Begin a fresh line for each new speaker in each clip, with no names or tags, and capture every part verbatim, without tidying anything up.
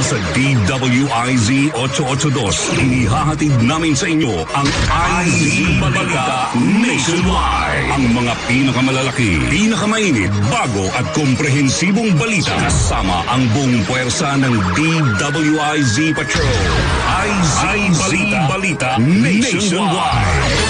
sa D W I Z eight eighty-two, inihahatid namin sa inyo ang I Z Balita Nationwide. Ang mga pinakamalalaki, pinakamainit, bago at komprehensibong balita. Kasama ang buong puwersa ng D W I Z Patrol. I Z Balita, Balita Nationwide.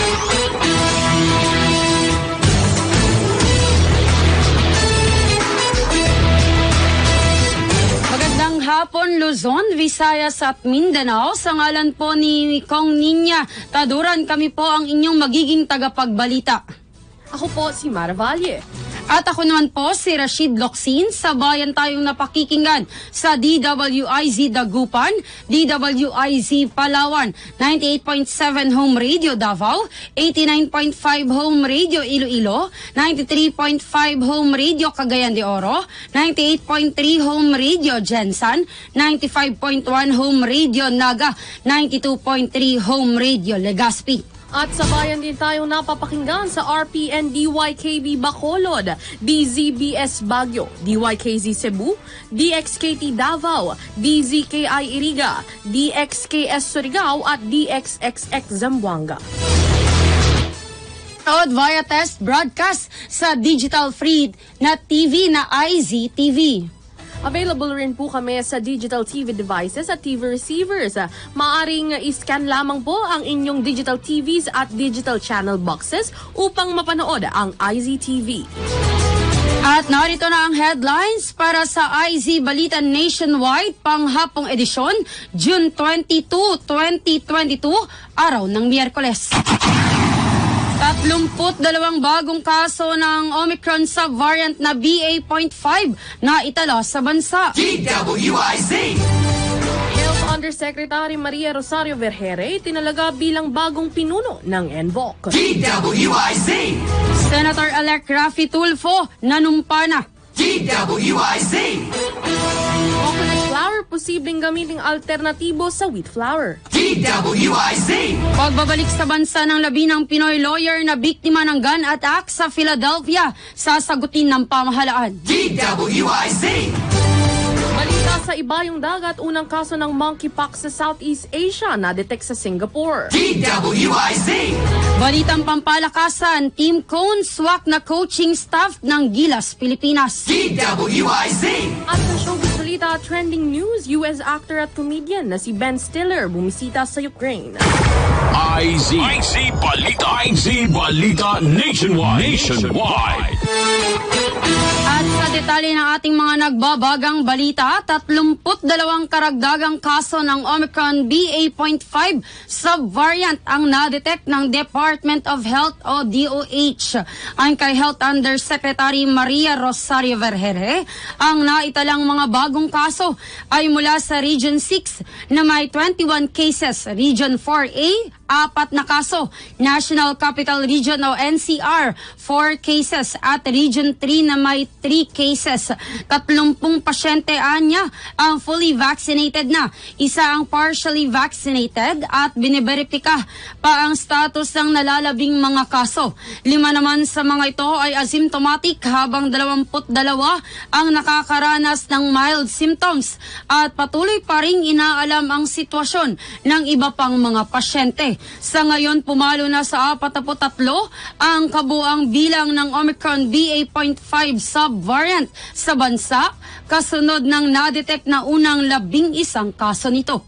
Hapon, Luzon, Visayas at Mindanao. Sa ngalan po ni Kong Ninya Taduran, kami po ang inyong magiging tagapagbalita.
Ako po si Mara Valle.
At ako naman po si Rashid Locsin. Sabayan tayong napakikinggan sa D W I Z Dagupan, D W I Z Palawan, ninety-eight point seven Home Radio Davao, eighty-nine point five Home Radio Iloilo, ninety-three point five Home Radio Cagayan de Oro, ninety-eight point three Home Radio Jensan, ninety-five point one Home Radio Naga, ninety-two point three Home Radio Legazpi.
At sabayan din tayong napapakinggan sa R P N D Y K B Bacolod, D Z B S Baguio, D Y K Z Cebu, D X K T Davao, D Z K I Iriga, D X K S Surigao at D X X X Zamboanga.
Nood via test broadcast sa digital free na T V na I Z T V.
Available rin po kami sa digital T V devices at T V receivers. Maaring iscan lamang po ang inyong digital T Vs at digital channel boxes upang mapanood ang I Z T V.
At narito na ang headlines para sa I Z Balita Nationwide panghapong edisyon, June twenty-second, twenty twenty-two, araw ng Miyerkules. Tatlumput dalawang bagong kaso ng Omicron subvariant na B A point five na itala sa bansa.
D W I Z
Health Undersecretary Maria Rosario Vergere tinalaga bilang bagong pinuno ng N V O C.
D W I Z
Senator-elect Raffy Tulfo nanumpa na.
D W I Z
Coconut flour posibleng gamiting alternatibo sa wheat flour.
D W I Z
Pagbabalik sa bansa ng labinang Pinoy lawyer na biktima ng gun attack sa Philadelphia, sasagutin ng pamahalaan.
D W I Z
Balita sa ibayong dagat, unang kaso ng monkeypox sa Southeast Asia na-detect sa Singapore.
D W I Z
Balitang pampalakasan, Team Cone swak na coaching staff ng Gilas, Pilipinas.
D W I Z
At sa showbiz balita, trending news, U S actor at comedian na si Ben Stiller bumisita sa Ukraine.
I Z I Z Balita I Z Balita Nationwide Nationwide.
At sa detalye ng ating mga nagbabagang balita, tatlumput dalawang karagdagang kaso ng Omicron B A point five subvariant ang na-detect ng Department of Health o D O H. Ayon kay Health Undersecretary Maria Rosario Vergere, ang naitalang mga bagong kaso ay mula sa Region six na may twenty-one cases, Region four A, apat na kaso, National Capital Region o N C R, four cases, at Region three na may three cases. Tatlumpung pasyente anya ang fully vaccinated na, isa ang partially vaccinated at biniberipika pa ang status ng nalalabing mga kaso. Lima naman sa mga ito ay asymptomatic habang dalawamput dalawa ang nakakaranas ng mild symptoms at patuloy pa ring inaalam ang sitwasyon ng iba pang mga pasyente. Sa ngayon, pumalo na sa apatnapu't tatlo ang kabuang bilang ng Omicron B A point five subvariant sa bansa, kasunod ng na-detect na unang labing isang kaso nito.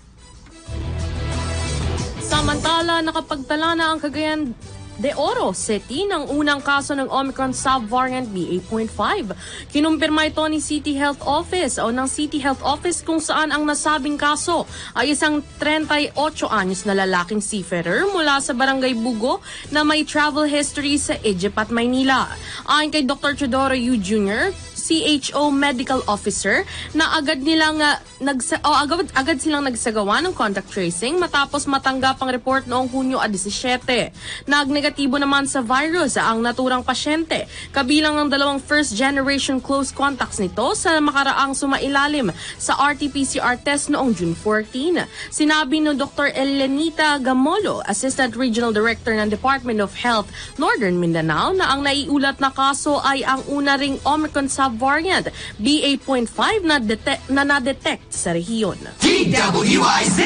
Samantala, nakapagtala na ang Cagayan de Oro City ng unang kaso ng Omicron subvariant B A point five. Kinumpirma ito ni City Health Office o ng City Health Office kung saan ang nasabing kaso ay isang thirty-eight anyos na lalaking seafarer mula sa Barangay Bugo na may travel history sa Egypt at Maynila. Ayon kay Doctor Teodoro Yu Junior, C H O Medical Officer, na agad nilang uh, nagsa oh, agad, agad silang nagsagawa ng contact tracing matapos matanggap ang report noong Hunyo seventeen. Nagnegatibo naman sa virus ang naturang pasyente, kabilang ang dalawang first generation close contacts nito sa makaraang sumailalim sa R T P C R test noong June fourteen. Sinabi ni Doctor Elenita Gamolo, Assistant Regional Director ng Department of Health Northern Mindanao, na ang naiulat na kaso ay ang una ring Omicron sub subvariant B A point five na, dete- na na-detect sa rehiyon.
D W I Z.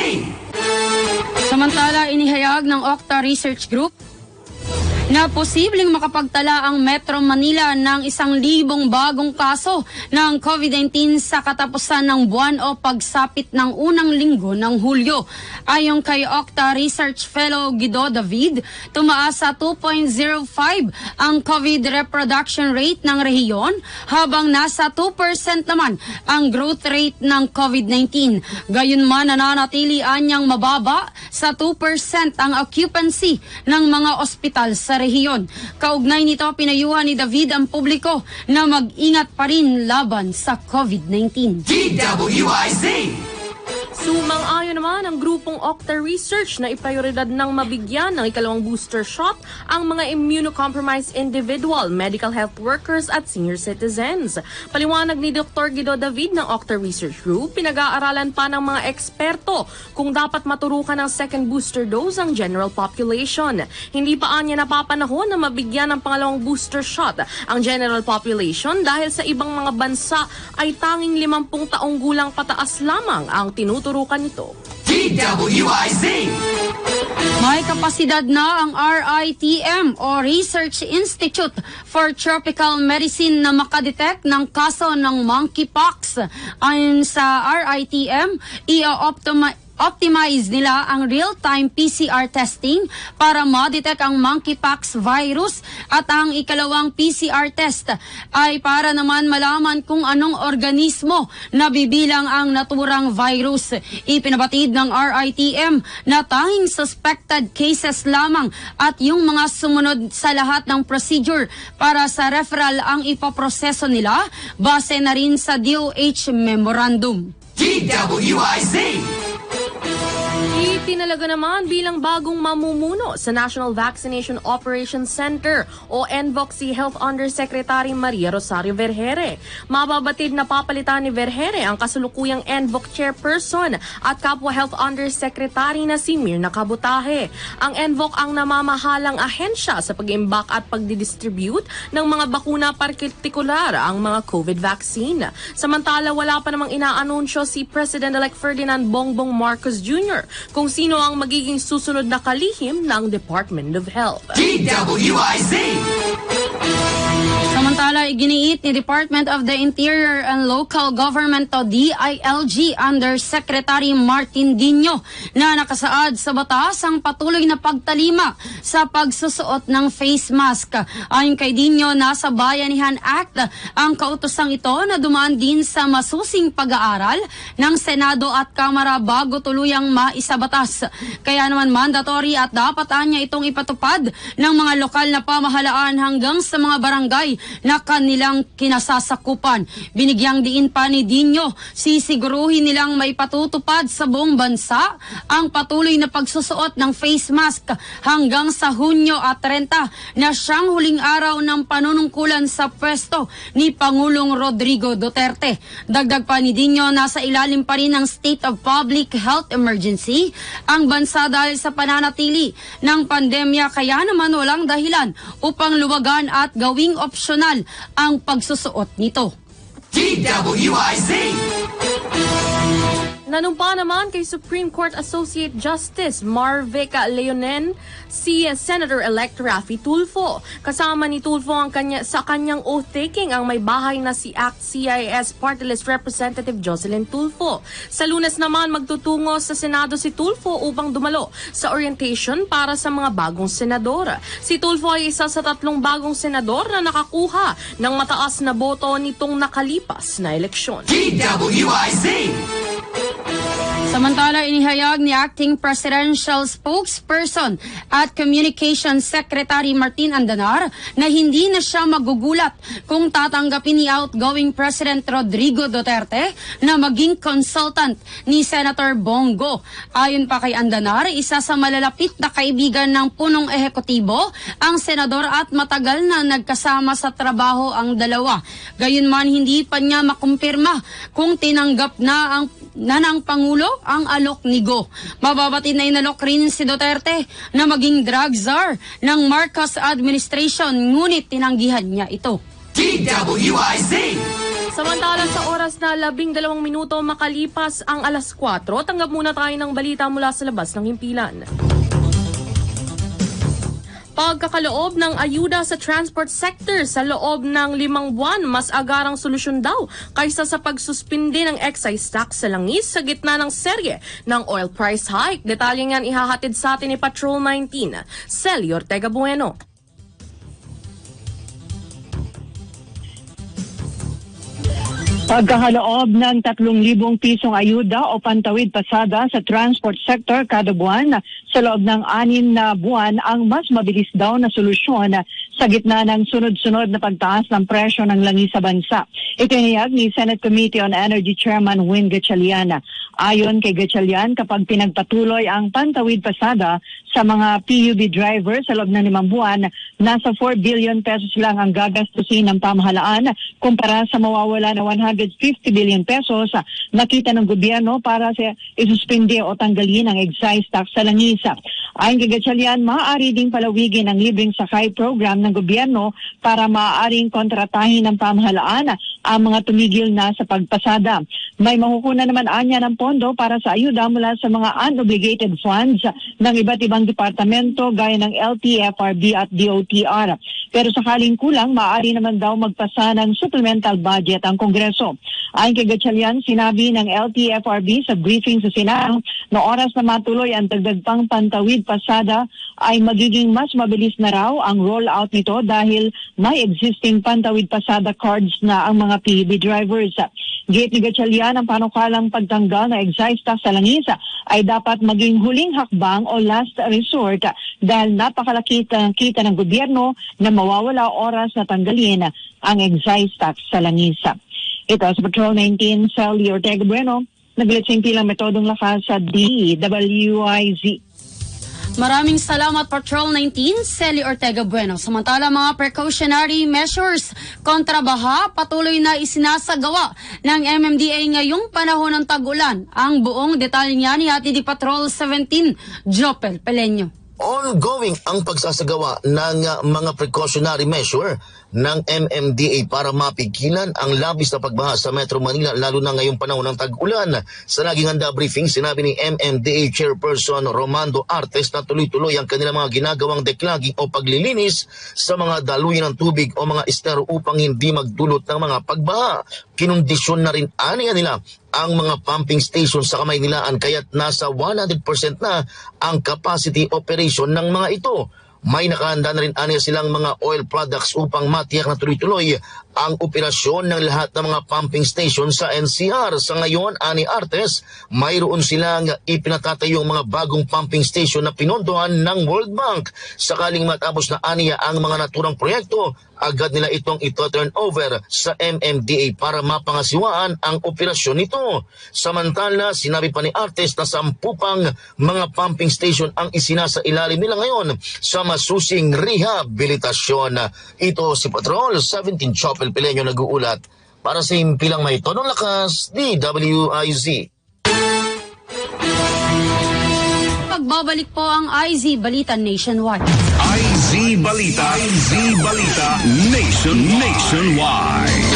Samantala, inihayag ng Octa Research Group na posibleng makapagtala ang Metro Manila ng isang libong bagong kaso ng COVID nineteen sa katapusan ng buwan o pagsapit ng unang linggo ng Hulyo. Ayon kay Octa Research Fellow Guido David, tumaas sa two point zero five ang COVID reproduction rate ng rehiyon habang nasa two percent naman ang growth rate ng COVID nineteen. Gayunman, nananatili anyang mababa sa two percent ang occupancy ng mga ospital sa rehiyon. Kaugnay nito, pinayuhan ni David ang publiko na mag-ingat pa rin laban sa COVID nineteen.
D W I Z.
Sumang-ayon naman ang grupong Octa Research na iprioridad ng mabigyan ng ikalawang booster shot ang mga immunocompromised individual, medical health workers at senior citizens. Paliwanag ni Doctor Guido David ng Octa Research Group, pinag-aaralan pa ng mga eksperto kung dapat maturukan ng second booster dose ang general population. Hindi pa anya napapanahon na mabigyan ng pangalawang booster shot ang general population dahil sa ibang mga bansa ay tanging limampung taong gulang pataas lamang ang tinuturukan nito.
D W I Z.
May kapasidad na ang R I T M o Research Institute for Tropical Medicine na makadetect ng kaso ng monkeypox. Ayon sa R I T M, i-optimize Optimize nila ang real-time P C R testing para ma-detect ang monkeypox virus at ang ikalawang P C R test ay para naman malaman kung anong organismo na bibilang ang naturang virus. Ipinabatid ng R I T M na tanging suspected cases lamang at yung mga sumunod sa lahat ng procedure para sa referral ang ipaproseso nila base na rin sa D O H memorandum.
D W I Z.
Itinalaga naman bilang bagong mamumuno sa National Vaccination Operations Center o N V O C si Health Undersecretary Maria Rosario Vergere. Mababatid na papalitan ni Vergere ang kasulukuyang N V O C Chairperson at kapwa Health Undersecretary na si Mirna Cabutahe. Ang N V O C ang namamahalang ahensya sa pag-imbak at pagdidistribute ng mga bakuna, partikular ang mga COVID vaccine. Samantala, wala pa namang inaanunsyo si President-elect Ferdinand Bongbong Marcos Junior kung sino ang magiging susunod na kalihim ng Department of Health.
D W I Z.
Samantala, iginiit ni Department of the Interior and Local Government o D I L G Undersecretary Martin Dino na nakasaad sa batas ang patuloy na pagtalima sa pagsusuot ng face mask. Ayon kay Dino, nasa Bayanihan Act ang kautosang ito na dumaan din sa masusing pag-aaral ng Senado at Kamara bago tuluyang maisabatas. Kaya naman mandatory at dapat anya itong ipatupad ng mga lokal na pamahalaan hanggang sa mga barangay na kanilang kinasasakupan. Binigyang diin pa ni Dino, sisiguruhin nilang maipatutupad sa buong bansa ang patuloy na pagsusuot ng face mask hanggang sa Hunyo at trenta na siyang huling araw ng panunungkulan sa pwesto ni Pangulong Rodrigo Duterte. Dagdag pa ni Dino, nasa ilalim pa rin ng State of Public Health Emergency ang bansa dahil sa pananatili ng pandemya, kaya naman walang dahilan upang luwagan at gawing opsyonal ang pagsusuot nito.
D W I Z.
Nanumpa naman kay Supreme Court Associate Justice Marvica Leonen si Senator-elect Raffy Tulfo. Kasama ni Tulfo ang kanya, sa kanyang oath-taking ang may bahay na si A C T-C I S Party List Representative Jocelyn Tulfo. Sa Lunes naman magtutungo sa Senado si Tulfo upang dumalo sa orientation para sa mga bagong senador. Si Tulfo ay isa sa tatlong bagong senador na nakakuha ng mataas na boto nitong nakalipas na eleksyon.
D W I Z.
Samantala, inihayag ni Acting Presidential Spokesperson at Communications Secretary Martin Andanar na hindi na siya magugulat kung tatanggapin ni outgoing President Rodrigo Duterte na maging consultant ni Senator Bongo. Ayon pa kay Andanar, isa sa malalapit na kaibigan ng punong ehekutibo ang senador at matagal na nagkasama sa trabaho ang dalawa. Gayunman, hindi pa niya makumpirma kung tinanggap na ang na ng Pangulo ang alok ni Go. Mababatid na inalok rin si Duterte na maging drug czar ng Marcos administration, ngunit tinanggihan niya ito.
D W I Z.
Samantala sa oras na labing dalawang minuto makalipas ang alas kwatro, tanggap muna tayo ng balita mula sa labas ng himpilan. Pagkakaloob ng ayuda sa transport sector sa loob ng limang buwan, mas agarang solusyon daw kaysa sa pagsuspindi ng excise tax sa langis sa gitna ng serye ng oil price hike. Detalye nga ihahatid sa atin ni Patrol nineteen, Celi Ortega Bueno.
Pagkakaloob ng tatlong libong pisong ayuda o pantawid pasada sa transport sector kada buwan sa loob ng anim na buwan ang mas mabilis daw na solusyon sa gitna ng sunod-sunod na pagtaas ng presyo ng langis sa bansa. Itinayag ni Senate Committee on Energy Chairman Win Gatchalian. Ayon kay Gatchalian, kapag pinagpatuloy ang pantawid pasada sa mga P U B drivers sa loob ng limang buwan, nasa four billion pesos lang ang gagastusin ng pamahalaan kumpara sa mawawala na one hundred fifty billion pesos nakita ng gobyerno para sa isuspindi o tanggalin ang excise tax sa langis. Ayon kay Gatchalian, maaari ding palawigin ang libreng sakay program ng gobyerno para maaaring kontratahin ng pamahalaan ang mga tumigil na sa pagpasada. May makukuha naman anya ng pondo para sa ayuda mula sa mga unobligated funds ng iba't ibang departamento gaya ng L T F R B at D O T R. Pero sakaling kulang, maaari naman daw magpasa ng supplemental budget ang Kongreso. Ayon kay Gatchalian, sinabi ng L T F R B sa briefing sa Senado na oras na matuloy ang dagdag pang pantawid pasada ay magiging mas mabilis na raw ang rollout nito dahil may existing pantawid pasada cards na ang mga P U B drivers. Gate ni Gatchalian, ang panukalang pagtanggal na excise tax sa langis ay dapat maging huling hakbang o last resort dahil napakalaki ang kita ng gobyerno na mawawala oras na tanggalin ang excise tax sa langis. Ito sa Patrol nineteen, Celi Ortega Bueno, naglit sa impilang metodong lakas sa D W I Z.
Maraming salamat Patrol nineteen, Celi Ortega Bueno. Samantala mga precautionary measures kontra baha patuloy na isinasagawa ng M M D A ngayong panahon ng tag-ulan. Ang buong detalye niya ni Ati di Patrol seventeen, Jopel Peleño.
Ongoing ang pagsasagawa ng uh, mga precautionary measure ng M M D A para mapigilan ang labis na pagbaha sa Metro Manila lalo na ngayong panahon ng tag-ulan. Sa naging handa briefing, sinabi ni M M D A Chairperson Romando Artes na tuloy-tuloy ang kanilang mga ginagawang declogging o paglilinis sa mga daluyan ng tubig o mga estero upang hindi magdulot ng mga pagbaha. Kinondisyon na rin aniya nila ang mga pumping station sa Kamaynilaan kaya't nasa one hundred percent na ang capacity operation ng mga ito. May nakahanda na rin aniya silang mga oil products upang matiyak na tuloy-tuloy ang operasyon ng lahat ng mga pumping station sa N C R. Sa ngayon, ani Artes, mayroon silang ipinatatayong mga bagong pumping station na pinondohan ng World Bank. Sakaling matapos na aniya ang mga naturang proyekto, agad nila itong ito-turn over sa M M D A para mapangasiwaan ang operasyon nito. Samantala, sinabi pa ni Artes na sampu pang mga pumping station ang isinasa ilalim nila ngayon sa masusing rehabilitasyon. Ito si Patrol seventeen, Chopel Peleño nag-uulat para sa impilang may tonong lakas, D W I Z.
Pagbabalik po ang I Z Balita Nationwide.
I Z Balita, I Z Balita Nation, Nationwide.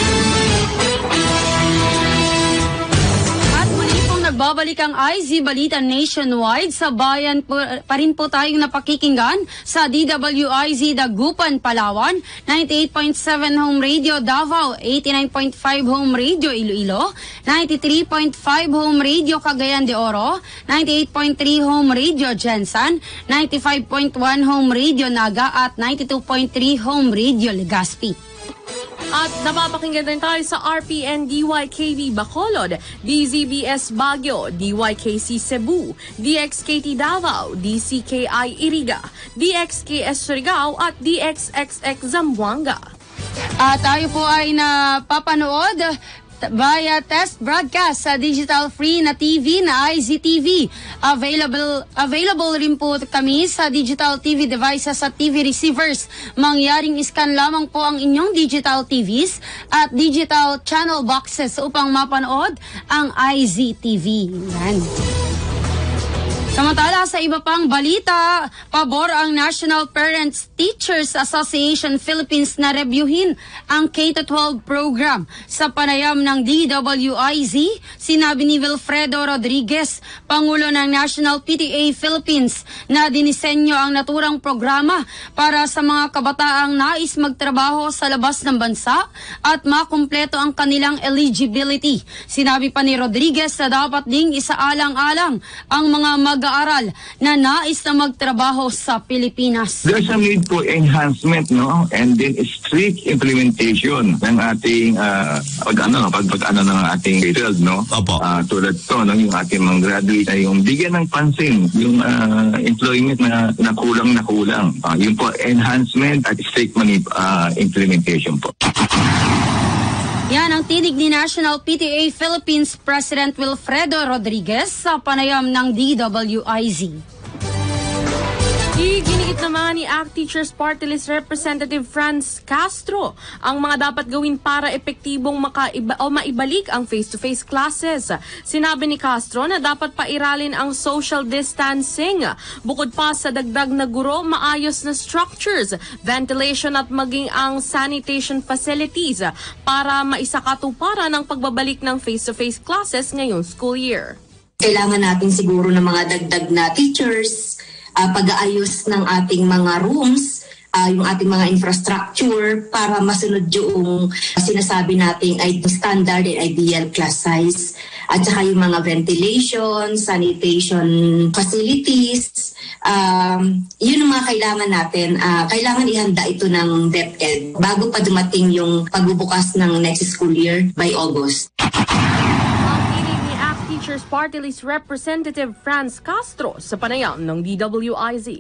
At muli pong nagbabalik ang I Z Balita Nationwide. Sa bayan po, pa rin po tayong napakikinggan sa D W I Z Dagupan, Palawan, ninety-eight point seven Home Radio Davao, eighty-nine point five Home Radio Iloilo, ninety-three point five Home Radio Cagayan de Oro, ninety-eight point three Home Radio Jensan, ninety-five point one Home Radio Naga at ninety-two point three Home Radio Legazpi.
At napapakinggan din tayo sa R P N D Y K B Bacolod, D Z B S Baguio, D Y K C Cebu, D X K T Davao, D C K I Iriga, D X K S Surigao at D X X X Zamboanga.
At tayo po ay napapanood via test broadcast sa digital free na T V na I Z T V. Available available rin po kami sa digital T V devices at T V receivers. Mangyaring scan lamang po ang inyong digital T Vs at digital channel boxes upang mapanood ang I Z T V. Yan. Samantala sa iba pang balita, pabor ang National Parents Teachers Association Philippines na reviewin ang K twelve program. Sa panayam ng D W I Z, sinabi ni Wilfredo Rodriguez, Pangulo ng National P T A Philippines, na dinisenyo ang naturang programa para sa mga kabataang nais magtrabaho sa labas ng bansa at makumpleto ang kanilang eligibility. Sinabi pa ni Rodriguez na dapat ding isaalang-alang ang mga mag-aaral na nais na magtrabaho sa Pilipinas.
There's a need for enhancement, no? And then strict implementation ng ating uh, pag ano, pag, pag ano ng ating field, no?
Opo.
Uh, tulad to, no? Yung ating mga graduate ay yung bigyan ng pansin, yung uh, employment na nakulang na kulang. Uh, yung po enhancement at strict money, uh, implementation po.
Yan ang tinig ni National P T A Philippines President Wilfredo Rodriguez sa panayam ng D W I Z.
Iginiit naman ni A C T Teachers Party List Representative Franz Castro ang mga dapat gawin para epektibong makaiba o maibalik ang face-to-face classes. Sinabi ni Castro na dapat pairalin ang social distancing. Bukod pa sa dagdag na guro, maayos na structures, ventilation at maging ang sanitation facilities para maisakatuparan ang pagbabalik ng face-to-face classes ngayong school year.
Kailangan natin siguro ng mga dagdag na teachers, Uh, pag-aayos ng ating mga rooms, uh, yung ating mga infrastructure para masunod yung sinasabi natin ay standard and ideal class size. At saka yung mga ventilation, sanitation facilities, um, yun ang mga kailangan natin. Uh, kailangan ihanda ito ng DepEd bago pa dumating yung pagbubukas ng next school year by August.
Teachers Party List Representative Franz Castro sa panayam ng D W I Z.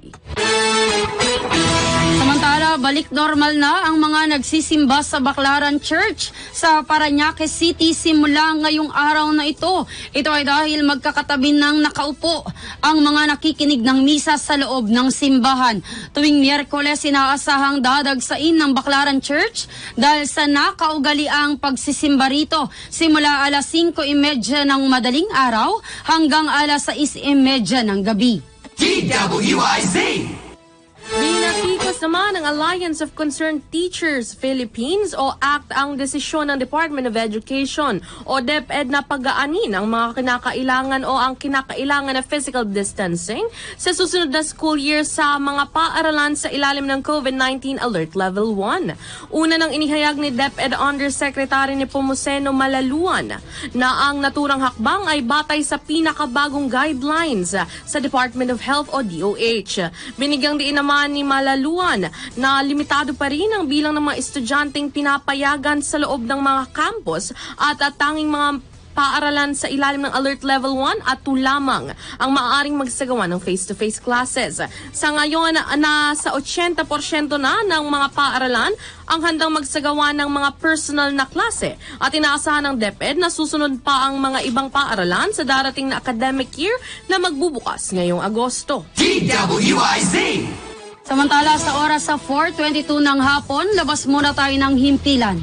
Samantala, balik normal na ang mga nagsisimba sa Baclaran Church sa Parañaque City simula ngayong araw na ito. Ito ay dahil magkakatabi ng nakaupo ang mga nakikinig ng misa sa loob ng simbahan. Tuwing Miyerkules, inaasahang dadagsain ng Baclaran Church dahil sa nakaugaliang pagsisimba rito simula alas singko trenta ng madaling araw hanggang alas sais trenta ng gabi.
D W I Z.
Binatikos naman ng Alliance of Concerned Teachers Philippines o A C T ang desisyon ng Department of Education o DepEd na pag-aanin ang mga kinakailangan o ang kinakailangan na physical distancing sa susunod na school year sa mga paaralan sa ilalim ng COVID nineteen Alert Level one. Una nang inihayag ni DepEd Undersecretary ni Pomuceno Malaluan na ang naturang hakbang ay batay sa pinakabagong guidelines sa Department of Health o D O H. Binigyang diin naman ni Malaluan na limitado pa rin ang bilang ng mga estudyanteng pinapayagan sa loob ng mga campus at at tanging mga paaralan sa ilalim ng Alert Level one at two lamang ang maaaring magsagawa ng face-to-face classes. Sa ngayon, nasa eighty percent na ng mga paaralan ang handang magsagawa ng mga personal na klase at inaasahan ng DepEd na susunod pa ang mga ibang paaralan sa darating na academic year na magbubukas ngayong Agosto.
D W I Z.
Samantala sa oras sa four twenty-two ng hapon, labas muna tayo ng himpilan.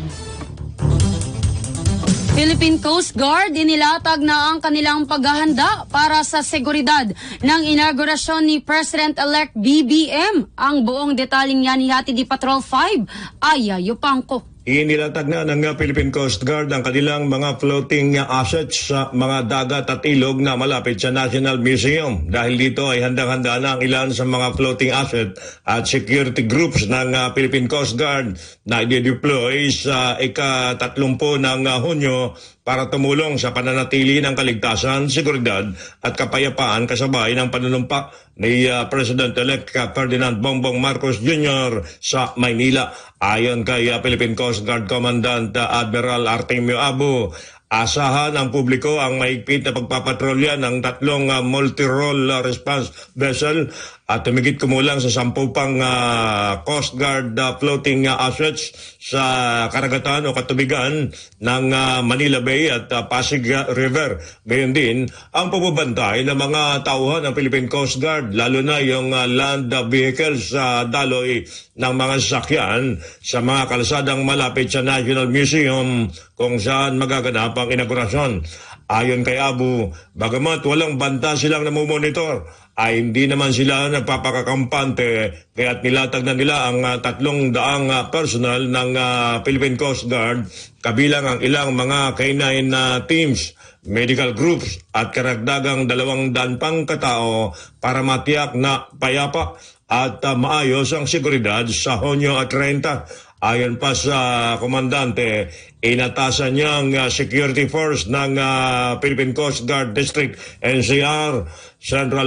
Philippine Coast Guard inilatag na ang kanilang paghahanda para sa seguridad ng inaugurasyon ni President-elect B B M. Ang buong detaling yan ihati di Patrol five, Aya Yupangko.
Inilatag na ng Philippine Coast Guard ang kanilang mga floating assets sa mga dagat at ilog na malapit sa National Museum. Dahil dito ay handang-handa na ang ilan sa mga floating asset at security groups ng Philippine Coast Guard na i-deploy sa ika-tatlumpu ng Hunyo para tumulong sa pananatili ng kaligtasan, seguridad at kapayapaan kasabay ng panunumpa ni uh, President-elect Ferdinand Bongbong Marcos Junior sa Maynila. Ayon kay uh, Philippine Coast Guard Commandant uh, Admiral Artemio Abu, asahan ng publiko ang mahigpit na pagpapatrolya ng tatlong uh, multi-role uh, response vessel at tumigit kumulang sa sampu pang uh, Coast Guard uh, floating uh, assets sa karagatan o katubigan ng uh, Manila Bay at uh, Pasig River. Gayon din ang pamubantay ng mga tauhan ng Philippine Coast Guard, lalo na yung uh, land vehicles sa uh, daloy ng mga sasakyan sa mga kalsadang malapit sa National Museum kung saan magaganap ang inaugurasyon. Ayon kay Abu, bagamat walang banta silang namumonitor, ay hindi naman sila nagpapakakampante kaya't nilatag na nila ang uh, tatlong daang uh, personal ng uh, Philippine Coast Guard, kabilang ang ilang mga K nine uh, teams, medical groups at karagdagang dalawang daan pang katao para matiyak na payapa at uh, maayos ang seguridad sa Hunyo at Renta. Ayon pa sa komandante, inatasan niyang uh, security force ng uh, Philippine Coast Guard District N C R Central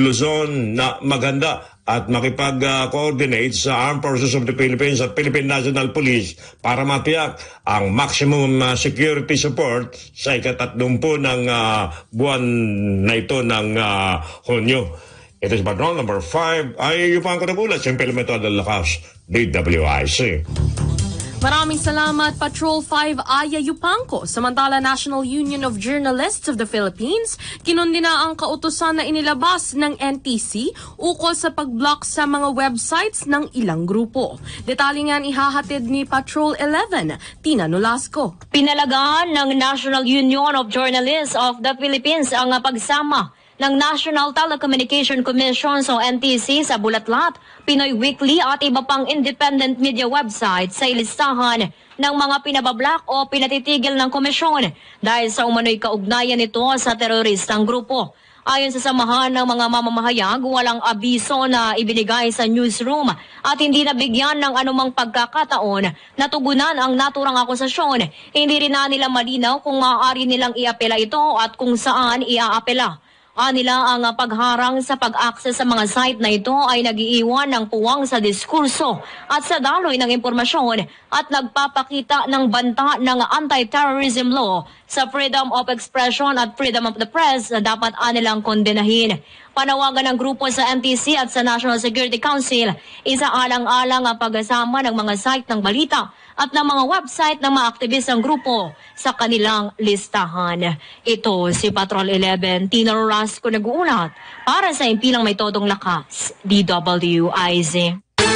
Luzon na maganda at makipag-coordinate sa Armed Forces of the Philippines at Philippine National Police para matiyak ang maximum uh, security support sa ikatatlumpu ng uh, buwan na ito ng uh, Hunyo. Ito si Patrol number five ay yung pangkatagulat sa Implemento del Lakas, D W I C.
Maraming salamat, Patrol five Aya Yupanco. Samantala, National Union of Journalists of the Philippines, kinundina ang kautusan na inilabas ng N T C ukol sa pag-block sa mga websites ng ilang grupo. Detalye nga ihahatid ni Patrol eleven, Tina Nolasco.
Pinalagaan ng National Union of Journalists of the Philippines ang pagsama ng National Telecommunication Commission o N T C sa Bulatlat, Pinoy Weekly at iba pang independent media websites sa ilistahan ng mga pinabablock o pinatitigil ng komisyon dahil sa umano'y kaugnayan nito sa teroristang grupo. Ayon sa samahan ng mga mamamahayag, walang abiso na ibinigay sa newsroom at hindi nabigyan ng anumang pagkakataon na tugunan ang naturang akusasyon. Hindi rin na nila malinaw kung maaari nilang iapela ito at kung saan iaapela. Anila ang pagharang sa pag-access sa mga site na ito ay nagiiwan ng puwang sa diskurso at sa daloy ng impormasyon at nagpapakita ng banta ng anti-terrorism law sa freedom of expression at freedom of the press na dapat anilang kondenahin. Panawagan ng grupo sa N T C at sa National Security Council, isaalang-alang ang pagkasama ng mga site ng balita at ng mga website ng mga aktivistang grupo sa kanilang listahan. Ito si Patrol eleven, Tina Nolasco nag-uulat para sa Impilang May Todong Lakas, D W I Z.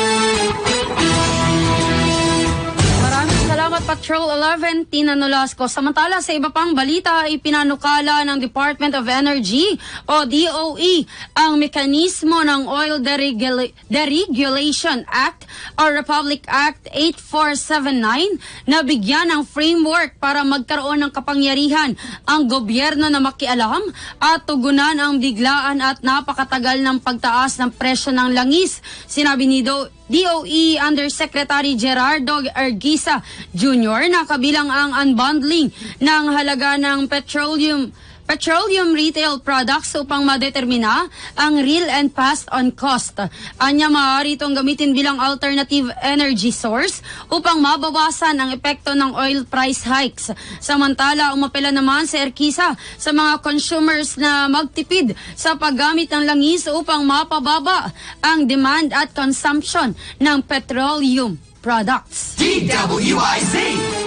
Salamat, Patrol eleven, Tina Nolasco. Samantala, sa iba pang balita, ipinanukala ng Department of Energy o D O E ang mekanismo ng Oil Deregula- Deregulation Act o Republic Act eight four seven nine na bigyan ng framework para magkaroon ng kapangyarihan ang gobyerno na makialam at tugunan ang biglaan at napakatagal ng pagtaas ng presyo ng langis. Sinabi ni Do D O E Undersecretary Gerardo Arguisa Junior na kabilang ang unbundling ng halaga ng petroleum petroleum retail products upang madetermina ang real and passed on cost. Anya, maaari itong gamitin bilang alternative energy source upang mabawasan ang epekto ng oil price hikes. Samantala, umapela naman si Arguisa sa mga consumers na magtipid sa paggamit ng langis upang mapababa ang demand at consumption ng petroleum products.
D W I Z.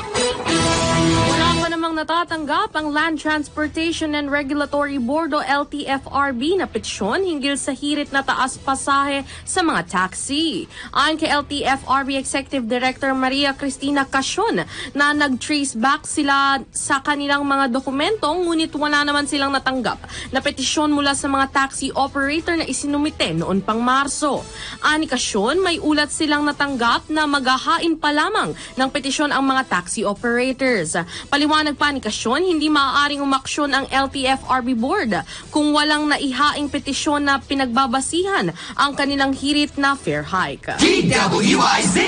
Wala pa namang natatanggap ang Land Transportation and Regulatory Board o L T F R B na petisyon hinggil sa hirit na taas pasahe sa mga taxi. Ayon kay L T F R B Executive Director Maria Cristina Casyon na nag-trace back sila sa kanilang mga dokumento ngunit wala naman silang natanggap na petisyon mula sa mga taxi operator na isinumite noon pang Marso. Ani Casyon, may ulat silang natanggap na maghahain pa lamang ng petisyon ang mga taxi operators. Paliwanag pa ni Casyon, hindi maaaring umaksyon ang L T F R B Board kung walang naihaing petisyon na pinagbabasihan ang kanilang hirit na fare hike.
D W I Z.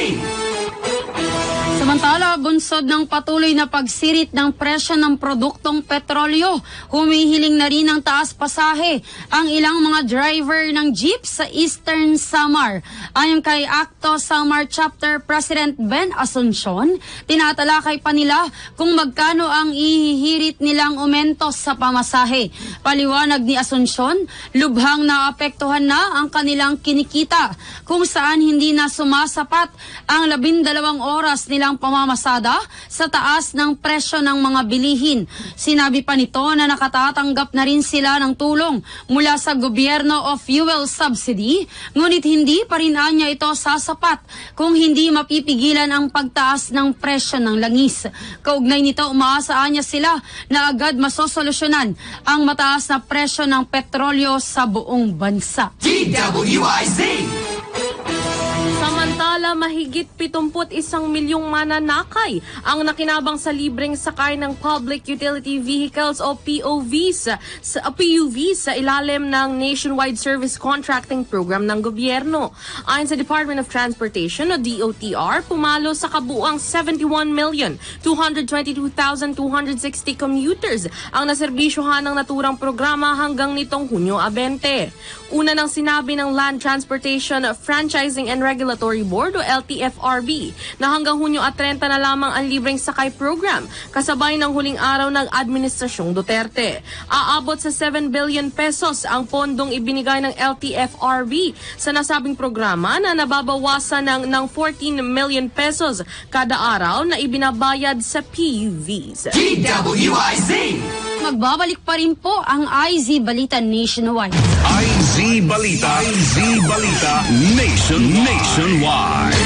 Samantala, bunsod ng patuloy na pagsirit ng presyo ng produktong petrolyo, humihiling na rin ng taas pasahe ang ilang mga driver ng jeep sa Eastern Samar. Ayon kay Acto Samar Chapter President Ben Asuncion, tinatalakay pa nila kung magkano ang ihihirit nilang umentos sa pamasahe. Paliwanag ni Asuncion, lubhang naapektuhan na ang kanilang kinikita kung saan hindi na sumasapat ang labindalawang oras nilang pamamasada sa taas ng presyo ng mga bilihin. Sinabi pa nito na nakatatanggap na rin sila ng tulong mula sa gobyerno o fuel subsidy, ngunit hindi pa rin anya ito sasapat kung hindi mapipigilan ang pagtaas ng presyo ng langis. Kaugnay nito, umaasa anya sila na agad masosolusyonan ang mataas na presyo ng petrolyo sa buong bansa.
D W I Z.
Samantala, mahigit pitungput isang milyong mananakay ang nakinabang sa libreng sakay ng Public Utility Vehicles o P O Vs sa P U Vs sa ilalim ng Nationwide Service Contracting Program ng gobyerno. Ayon sa Department of Transportation o D O T R, pumalo sa kabuuang seventy-one million two hundred twenty-two thousand two hundred sixty commuters ang naserbisyohan ng naturang programa hanggang nitong Hunyo twenty. Una nang sinabi ng Land Transportation Franchising and Regulatory Board o L T F R B na hanggang Hunyo thirty na lamang ang libreng sakay program kasabay ng huling araw ng Administrasyong Duterte. Aabot sa seven billion pesos ang pondong ibinigay ng L T F R B sa nasabing programa na nababawasan ng, ng fourteen million pesos kada araw na ibinabayad sa P U Vs.
D W I Z.
Magbabalik pa rin po ang I Z Balita Nationwide.
I Z Balita, I Z Balita Nation, Nationwide.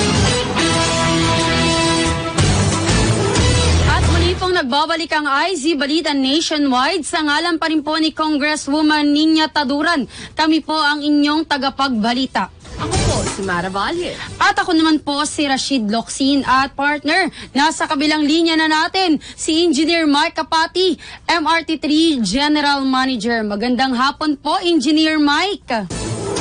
At muli pong nagbabalik ang I Z Balita Nationwide sa ngalan pa rin po ni Congresswoman Niña Taduran. Kami po ang inyong tagapagbalita.
Ako po, si Mara Valle.
At ako naman po si Rashid Locsin at partner. Nasa kabilang linya na natin si Engineer Mike Kapati, M R T three General Manager. Magandang hapon po, Engineer Mike.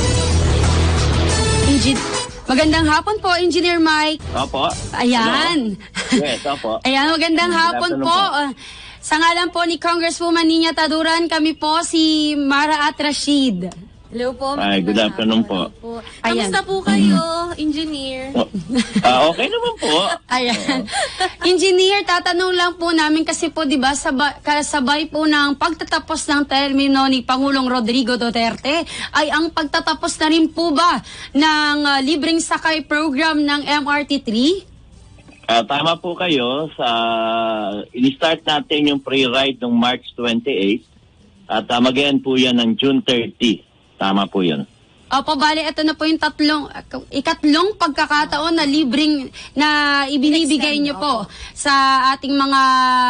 Engi- Magandang hapon po, Engineer Mike.
Opo.
Ayan.
Hello. Yes, opo.
Ayan, magandang hapon po. po. Sa ngalan po ni Congresswoman Niña Taduran, kami po si Mara at Rashid.
Hello po.
Ay, good afternoon po.
po. Kamusta po kayo, Engineer?
Uh, okay naman po.
Ayan. Engineer, tatanong lang po namin kasi po, di ba, sabay, kasabay po ng pagtatapos ng termino ni Pangulong Rodrigo Duterte, ay ang pagtatapos na rin po ba ng uh, libreng sakay program ng M R T three?
Uh, tama po kayo. Sa in-start natin yung pre-ride ng March twenty-eighth at uh, mag-end po yan ng June thirtieth. Tama po yun.
Opo, bali, ito na po yung tatlong, ikatlong pagkakataon na libreng na ibinibigay nyo po sa ating mga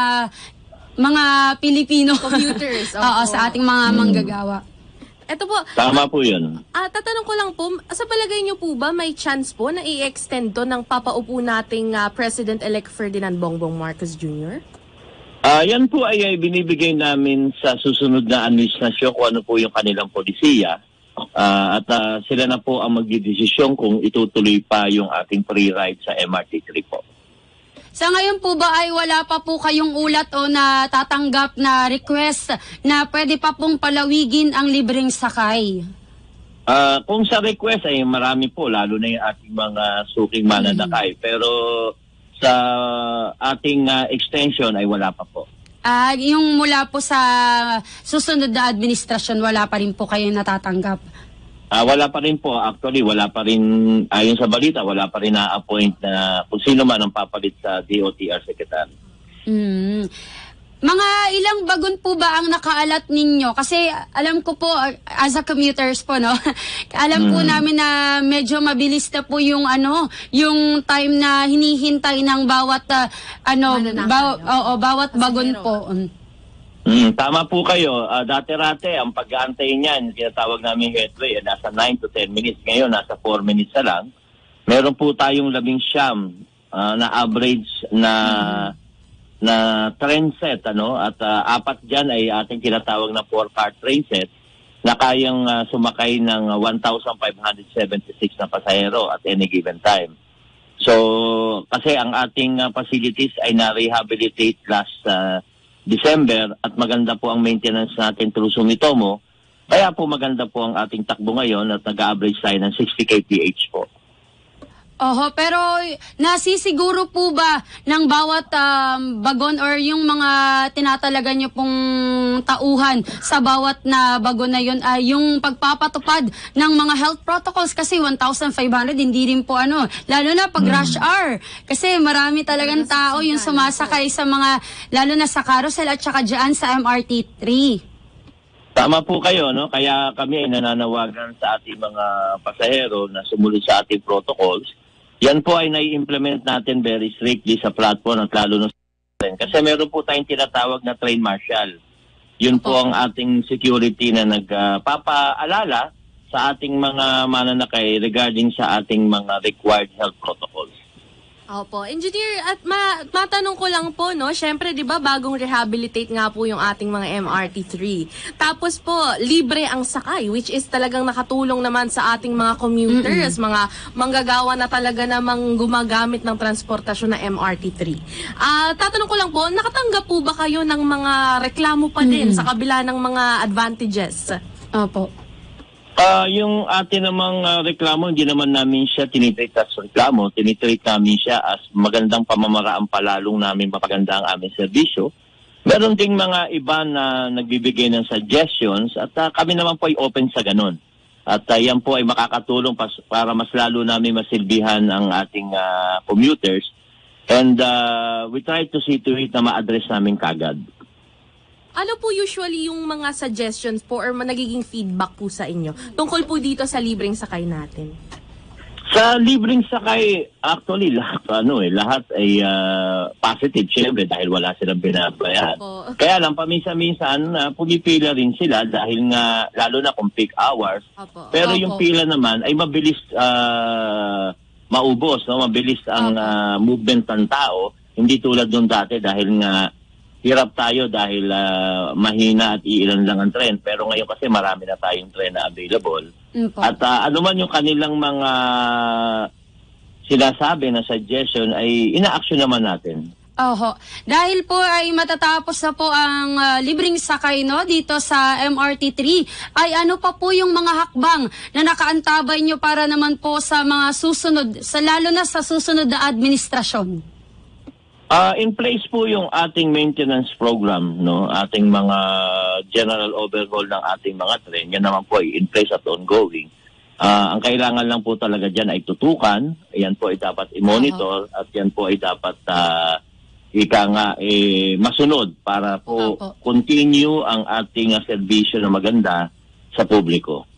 mga Pilipino.
Commuters.
Oo, sa ating mga manggagawa.
Ito po.
Tama po yun.
Ah, tatanong ko lang po, sa palagay nyo po ba may chance po na i-extend to ng papaupo nating uh, President-elect Ferdinand Bongbong Marcos Junior?
Uh, yan po ay, ay binibigay namin sa susunod na administrasyon kung ano po yung kanilang polisiya. Uh, at uh, sila na po ang magdidesisyon kung itutuloy pa yung ating pre-ride sa M R T three po.
Sa ngayon po ba ay wala pa po kayong ulat o natatanggap na request na pwede pa pong palawigin ang libreng sakay?
Uh, kung sa request ay marami po, lalo na yung ating mga suking mananakay. Mm-hmm. Pero sa ating uh, extension ay wala pa po.
Ah, uh, yung mula po sa susunod na administrasyon, wala pa rin po kayong natatanggap?
Ah, uh, wala pa rin po. Actually, wala pa rin, ayon sa balita, wala pa rin na-appoint na kung sino man ang papalit sa D O T R Secretary.
Mm. Mga ilang bagon po ba ang nakaalat ninyo? Kasi alam ko po, as a commuters po, no? Alam mm. po namin na medyo mabilis na po yung ano, yung time na hinihintay ng bawat uh, ano, baw- oo, bawat bagon po.
Mm, tama po kayo. Uh, dati-rate, ang pag-aantay niyan, tinatawag namin headway, eh, nasa nine to ten minutes. Ngayon, nasa four minutes na lang. Meron po tayong labing siyam uh, na average na mm. na train set, ano, at uh, apat dyan ay ating tinatawag na four-car train set na kayang uh, sumakay ng uh, one thousand five hundred seventy-six na pasahero at any given time. So, kasi ang ating uh, facilities ay na-rehabilitate last uh, December at maganda po ang maintenance natin through Sumitomo, kaya po maganda po ang ating takbo ngayon at nag-average tayo ng sixty kilometers per hour po.
Oho, pero nasisiguro po ba ng bawat um, bagon or yung mga tinatalaga nyo pong tauhan sa bawat na bagon na yun ay yung pagpapatupad ng mga health protocols? Kasi one thousand five hundred hindi rin po ano, lalo na pag rush hour. Kasi marami talagang tao yung sumasakay sa mga, lalo na sa carousel at saka dyan sa M R T three.
Tama po kayo, no? Kaya kami ay nananawagan sa ating mga pasahero na sumunod sa ating protocols. Yan po ay nai-implement natin very strictly sa platform at lalo na sa train. Kasi meron po tayong tinatawag na train marshal. Yun po ang ating security na nagpapaalala uh, sa ating mga mananakay regarding sa ating mga required health protocols.
Opo. Engineer, at ma matanong ko lang po, no, syempre, di ba, bagong rehabilitate nga po yung ating mga M R T three. Tapos po, libre ang sakay, which is talagang nakatulong naman sa ating mga commuters, mm-hmm. mga manggagawa na talaga namang gumagamit ng transportasyon na M R T three. Uh, tatanong ko lang po, nakatanggap po ba kayo ng mga reklamo pa din mm-hmm. sa kabila ng mga advantages?
Opo.
Uh, yung atin namang uh, reklamo, hindi naman namin siya tinitreat as reklamo. Tinitreat namin siya as magandang pamamaraan palalong namin mapaganda ang aming serbisyo. Meron ding mga iba na nagbibigay ng suggestions at uh, kami naman po ay open sa ganun. At uh, yan po ay makakatulong pas, para mas lalo namin masilbihan ang ating uh, commuters. And uh, we try to see to it na ma-address namin kagad.
Ano po usually yung mga suggestions po or nagiging feedback po sa inyo tungkol po dito sa libreng sakay natin?
Sa libreng sakay, actually, lahat, ano, eh, lahat ay uh, positive, syempre, dahil wala silang binabayad. Opo. Kaya lang, paminsan-minsan, uh, pumipila rin sila dahil nga, lalo na kung peak hours. Opo. Pero Opo. Yung pila naman ay mabilis uh, maubos, no? Mabilis ang uh, movement ng tao. Hindi tulad nung dati dahil nga hirap tayo dahil uh, mahina at iilan lang ang tren. Pero ngayon kasi marami na tayong tren na available. Mm-hmm. At uh, ano man yung kanilang mga sinasabi na suggestion ay ina-action naman natin.
Oho. Dahil po ay matatapos na po ang uh, libreng sakay, no, dito sa M R T three, ay ano pa po yung mga hakbang na nakaantabay nyo para naman po sa mga susunod, sa lalo na sa susunod na administrasyon?
Uh, in place po yung ating maintenance program, no, ating mga general overhaul ng ating mga tren. Yan naman po ay in place at ongoing. Uh, ang kailangan lang po talaga dyan ay tutukan. Yan po ay dapat i-monitor uh-huh. at yan po ay dapat uh, ika nga eh, masunod para po uh-huh. continue ang ating uh, serbisyo na maganda sa publiko.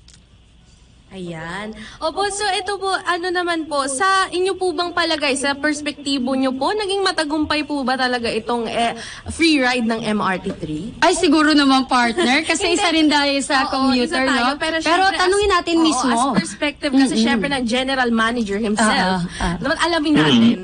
Ayan. Opo, so ito po, ano naman po, sa inyo po bang palagay, sa perspektibo nyo po, naging matagumpay po ba talaga itong eh, free ride ng M R T three?
Ay, siguro naman, partner, kasi isa rin dahil sa oo, commuter, tayo, no? Pero, pero tanungin natin as, mismo.
Oo, as perspective, kasi mm-hmm. syempre ng general manager himself, uh, uh, dapat alamin natin.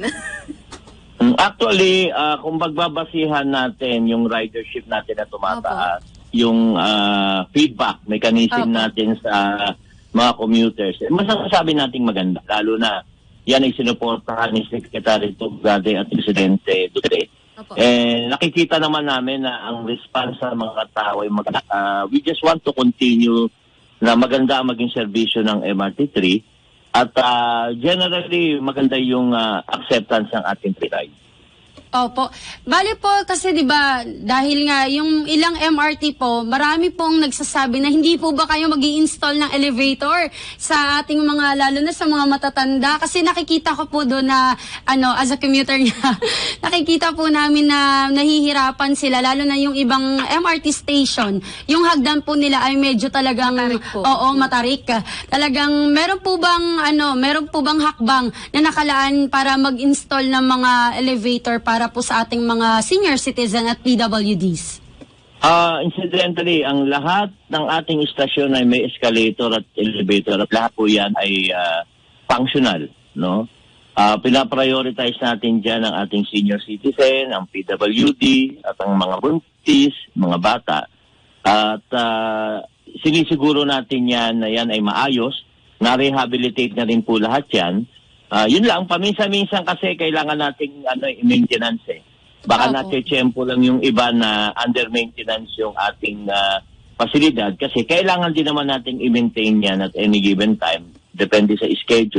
Actually, uh, kung magbabasihan natin yung ridership natin na tumataas, opo. Yung uh, feedback mechanism opo. Natin sa mga commuters, mas masasabi nating maganda. Lalo na yan ay sinuportahan ni Secretary Tugade at Presidente Duterte. Eh, nakikita naman namin na ang response sa mga tao ay maganda. Uh, we just want to continue na maganda ang maging serbisyo ng M R T three at uh, generally maganda yung uh, acceptance ng ating free ride.
Opo. Bali po kasi 'di ba dahil nga yung ilang M R T po, marami pong nagsasabi na hindi po ba kayo magi-install ng elevator sa ating mga lalo na sa mga matatanda kasi nakikita ko po doon na ano as a commuter niya. Nakikita po namin na nahihirapan sila lalo na yung ibang M R T station. Yung hagdan po nila ay medyo talagang matarik po. Oo, matarik. Talagang meron po bang ano, meron po bang hakbang na nakalaan para mag-install ng mga elevator para po sa ating mga senior citizen at P W Ds?
Uh, incidentally, ang lahat ng ating istasyon ay may escalator at elevator at lahat po yan ay uh, functional, no? Uh, pinaprioritize natin dyan ang ating senior citizen, ang P W D at ang mga buntis, mga bata. At uh, sinisiguro natin yan na yan ay maayos, na-rehabilitate na rin po lahat yan. Uh, yun lang, paminsan-minsan kasi kailangan nating ano, maintenance eh. Baka nache-tempo lang yung iba na under maintenance yung ating uh, pasilidad kasi kailangan din naman nating i-maintain yan at any given time, depende sa schedule.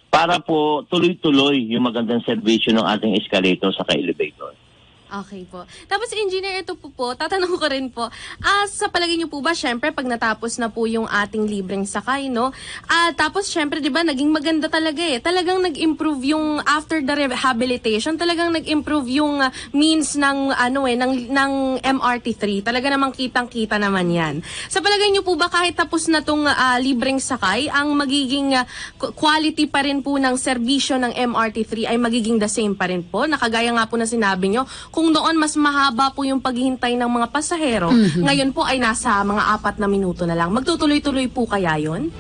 para po tuloy-tuloy yung magandang serbisyo ng ating escalator sa elevator.
Okay po. Tapos, engineer, ito po po, tatanong ko rin po, ah, sa palagay niyo po ba, syempre, pag natapos na po yung ating libreng sakay, no? Ah, tapos, syempre, di ba, naging maganda talaga eh. Talagang nag-improve yung, after the rehabilitation, talagang nag-improve yung uh, means ng, ano eh, ng, ng M R T three. Talaga namang kitang-kita naman yan. Sa palagay niyo po ba, kahit tapos na tong uh, libreng sakay, ang magiging uh, quality pa rin po ng serbisyo ng M R T three ay magiging the same pa rin po? Nakagaya nga po na sinabi nyo, kung noon mas mahaba po yung paghihintay ng mga pasahero, mm-hmm. ngayon po ay nasa mga apat na minuto na lang. Magtutuloy-tuloy po kaya yun?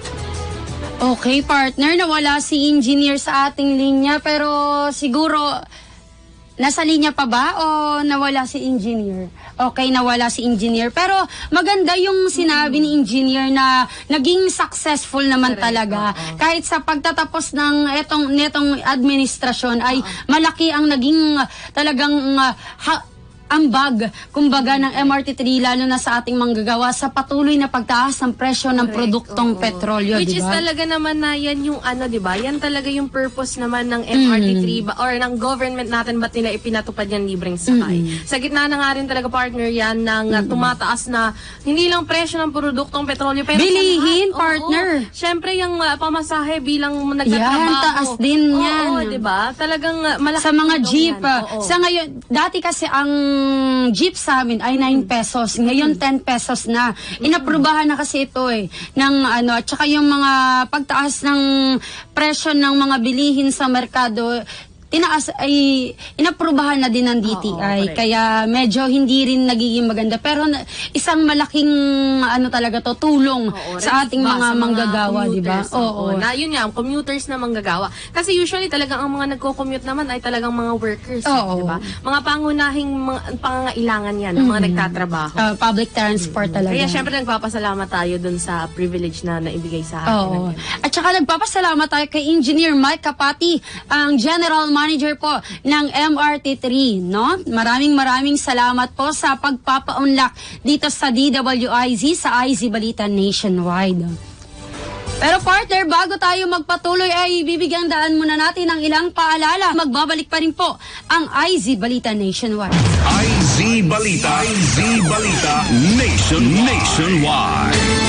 Okay, partner, nawala si engineer sa ating linya, pero siguro nasa linya pa ba o nawala si engineer? Okay, nawala si engineer. Pero maganda yung sinabi ni engineer na naging successful naman Correct. Talaga. Uh-huh. Kahit sa pagtatapos ng etong netong administrasyon ay uh-huh. malaki ang naging talagang uh, ha- ambag, kumbaga, ng M R T three, lalo na sa ating manggagawa sa patuloy na pagtaas ng presyo ng Correct. Produktong Oo. Petrolyo,
Which
diba?
is talaga naman na yan yung ano, diba? Yan talaga yung purpose naman ng M R T three mm. ba, or ng government natin, ba't nila ipinatupad yan libreng sakay. Mm. Sa gitna na nga rin talaga, partner, yan ng mm. tumataas na hindi lang presyo ng produktong petrolyo, pero
bilihin,
lahat,
partner.
Oo, syempre yung uh, pamasahe bilang nagtatrabaho.
Yan, taas din
oo,
yan.
Oo, diba? Talagang uh, malaki
sa mga jeep.
Uh,
sa ngayon, dati kasi ang jeep sa amin ay nine pesos. Ngayon ten pesos na. Inaprubahan na kasi ito eh ng ano, at saka yung mga pagtaas ng presyo ng mga bilihin sa merkado, tinaas ay inaprubahan na din ng D T I. Oo, kaya medyo hindi rin nagiging maganda, pero na, isang malaking ano talaga to, tulong oo, sa ating mga, mga manggagawa, di ba? Oo.
Oo. Na yun nga, commuters na manggagawa. Kasi usually talagang ang mga nagko-commute naman ay talagang mga workers, di ba? Mga pangunahing mga, pangangailangan yan, ng mga mm-hmm. nagtatrabaho.
Uh, public transport mm-hmm. talaga.
Kaya syempre nagpapasalamat tayo dun sa privilege na naibigay sa atin.
Oo. At saka nagpapasalamat tayo kay Engineer Mike Kapati, ang General Manager po ng M R T three, no? Maraming maraming salamat po sa pagpapa-unlock dito sa D W I Z, sa I Z Balita Nationwide. Pero partner, bago tayo magpatuloy ay bibigyan daan muna natin ng ilang paalala. Magbabalik pa rin po ang I Z Balita Nationwide.
I Z Balita, I Z Balita Nation, Nationwide.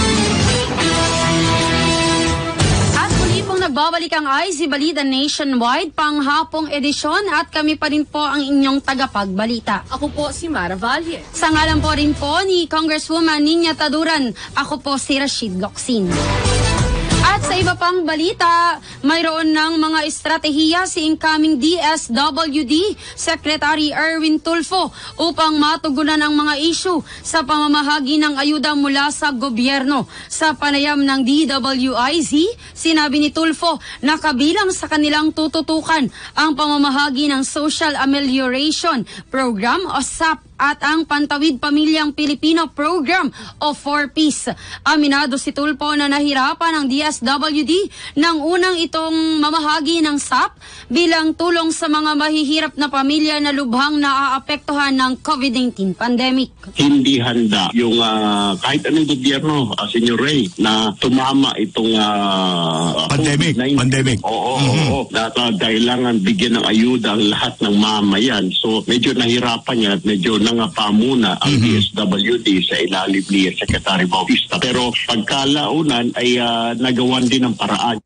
Nagbabalik ang I Z Balita Nationwide, panghapong edisyon, at kami pa rin po ang inyong tagapagbalita.
Ako po si Mara Valle.
Sa ngalan po rin po ni Congresswoman Niña Taduran, ako po si Rashid Locsin. At sa iba pang balita, mayroon ng mga estratehiya si incoming D S W D Secretary Erwin Tulfo upang matugunan ang mga issue sa pamamahagi ng ayuda mula sa gobyerno. Sa panayam ng D W I Z, sinabi ni Tulfo na kabilang sa kanilang tututukan ang pamamahagi ng Social Amelioration Program o S A P at ang Pantawid Pamilyang Pilipino Program o four Ps. Aminado si Tulfo na nahirapan ang D S W D nang unang itong mamahagi ng S A P bilang tulong sa mga mahihirap na pamilya na lubhang naaapektuhan ng COVID nineteen pandemic.
Hindi handa yung uh, kahit anong gobyerno, uh, Senyor Ray, na tumama itong uh,
pandemic. Pandemic.
Oo,
mm-hmm.
oo. Data, kailangan bigyan ng ayuda ang lahat ng mamayan. So medyo nahirapan niya at medyo nangapamuna ang mm-hmm. D S W D sa ilalim ni Secretary Bautista. Pero pagkalaunan ay uh, nagawan din ng paraan.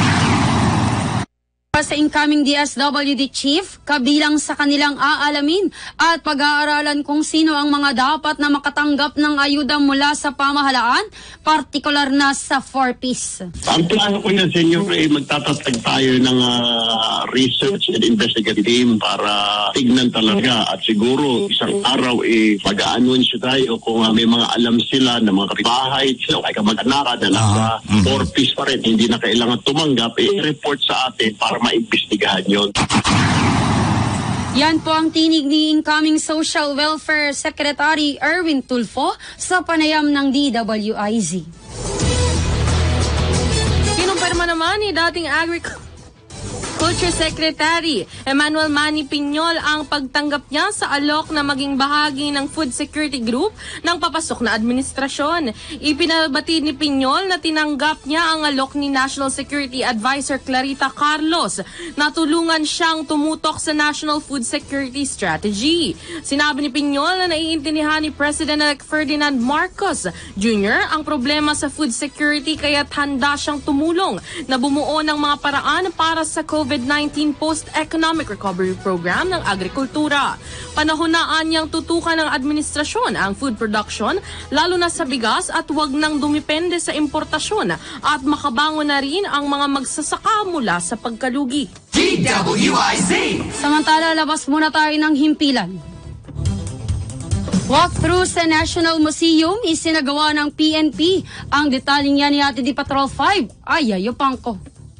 Sa incoming D S W D Chief, kabilang sa kanilang aalamin at pag-aaralan kung sino ang mga dapat na makatanggap ng ayuda mula sa pamahalaan, partikular na sa four Ps.
Ang plano ko niyan, Senyor, ay magtatatag tayo ng uh, research and investigative team para tignan talaga at siguro isang araw eh, mag-a-anunsyo tayo kung uh, may mga alam sila na mga kapitbahay, sila ay kamag-anaka na nasa four Ps pa rin, hindi na kailangan tumanggap, eh, report sa atin para maimbestigahan yun.
Yan po ang tinig ni incoming Social Welfare Secretary Erwin Tulfo sa panayam ng D W I Z.
Kinumpirma naman ni dating Agriculture Agriculture Secretary Emmanuel Manny Piñol ang pagtanggap niya sa alok na maging bahagi ng Food Security Group ng papasok na administrasyon. Ipinabati ni Piñol na tinanggap niya ang alok ni National Security Advisor Clarita Carlos na tulungan siyang tumutok sa National Food Security Strategy. Sinabi ni Piñol na naiintindihan ni President-elect Ferdinand Marcos Junior ang problema sa food security kaya't handa siyang tumulong na bumuo ng mga paraan para sa COVID nineteen Post-Economic Recovery Program ng Agrikultura. Panahon na anyang tutukan ng administrasyon ang food production lalo na sa bigas at huwag nang dumipende sa importasyon at makabangon na rin ang mga magsasaka mula sa pagkalugi.
D W I Z!
Samantala, labas muna tayo ng himpilan. Walkthrough sa National Museum isinagawa ng P N P. Ang detalye niya ni Ate Di Patrol five. Ay, ayopang ko.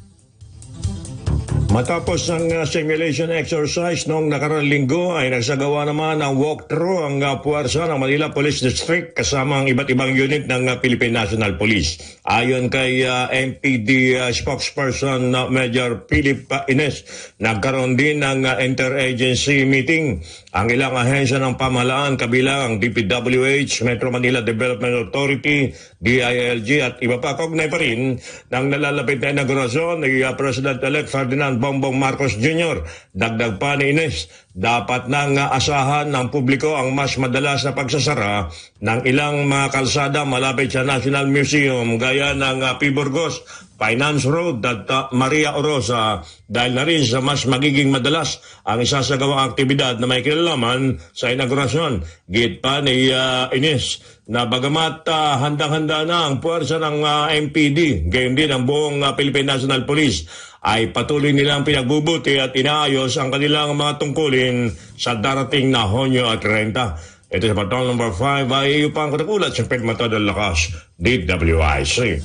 Matapos ang uh, simulation exercise noong nakaraang linggo ay nagsagawa naman ang walkthrough ang uh, puwersa ng Manila Police District kasama ang iba't ibang unit ng uh, Philippine National Police. Ayon kay uh, M P D uh, spokesperson uh, Major Philip uh, Ines, nagkaroon din ng uh, interagency meeting. Ang ilang ahensya ng pamahalaan kabilang ang D P W H, Metro Manila Development Authority, D I L G at iba pa kaugnay pa rin ng nalalapit na inaugurasyon ni uh, President-elect Ferdinand Bongbong Marcos Junior Dagdag pa ni Ines, dapat nang uh, asahan ng publiko ang mas madalas na pagsasara ng ilang mga kalsada malapit sa National Museum gaya ng uh, P. Burgos, Finance Road at uh, Maria Orosa dahil na rin sa mas magiging madalas ang isasagawang aktibidad na may kinalaman sa inaugurasyon. Git pa ni uh, Ines na bagamat uh, handang-handa na ang puwersa ng uh, M P D, gayon din ang buong uh, Philippine National Police, ay patuloy nilang pinagbubuti at inaayos ang kanilang mga tungkulin sa darating na Hunyo at Renta. Ito sa Patrol number five ay iyo pa ang katakulat sa Pagmatod ng Lakas, D W I C.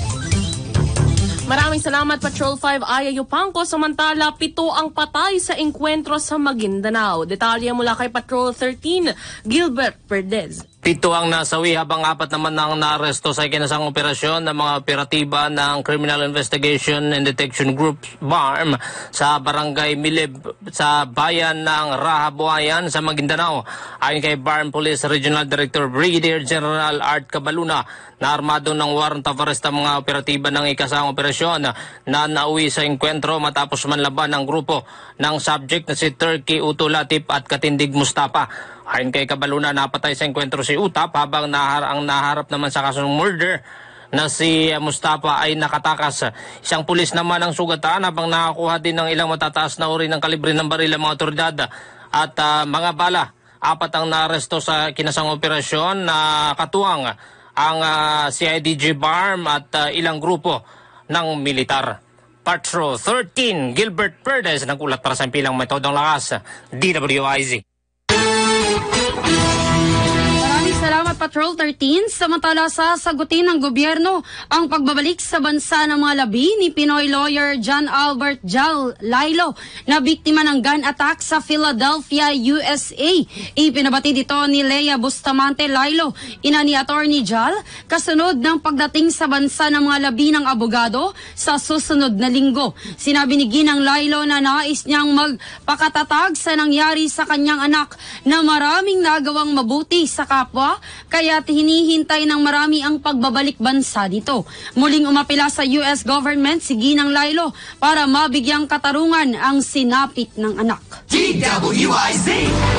Maraming salamat Patrol five Ayayo Pangko. Samantala, pito ang patay sa engkwentro sa Maguindanao. Detalye mula kay Patrol thirteen, Gilbert Perdez.
Pito ang nasawi habang apat naman ang naaresto sa ikinasang operasyon ng mga operatiba ng Criminal Investigation and Detection Group B A R M sa Barangay Milib sa bayan ng Rahabuayan sa Maguindanao. Ayon kay B A R M Police Regional Director Brigadier General Art Cabaluna, na armado ng warrant of arrest ang mga operatiba ng ikasang operasyon na nauwi sa enkwentro matapos manlaban ng grupo ng subject na si Turkey Utulatip at Katindig Mustafa. Ayon kay Cabaluna, napatay sa enkwentro si Utap habang nahar ang naharap naman sa kasong murder na si Mustafa ay nakatakas. Isang pulis naman ang sugatan habang nakakuha din ng ilang matataas na uri ng kalibre ng baril ang mga otoridad at uh, mga bala. Apat ang naaresto sa kinasang operasyon na katuwang ang uh, C I D G B A R M at uh, ilang grupo ng militar. Patrol thirteen, Gilbert Perdes, nagulat para sa Impilang Metodong Lakas, D W I Z.
Salamat Patrol thirteen. Samantala, sasagutin ng gobyerno ang pagbabalik sa bansa ng mga labi ni Pinoy lawyer John Albert Jal Lailo na biktima ng gun attack sa Philadelphia, U S A. Ipinabati dito ni Lea Bustamante Lailo, ina ni Attorney Jal, kasunod ng pagdating sa bansa ng mga labi ng abogado sa susunod na linggo. Sinabi ni Ginang Lailo na nais niyang magpakatatag sa nangyari sa kanyang anak na maraming nagawang mabuti sa kapwa, kaya hinihintay ng marami ang pagbabalik bansa dito. Muling umapila sa U S government si Ginang Lailo para mabigyang katarungan ang sinapit ng anak.
D W I Z!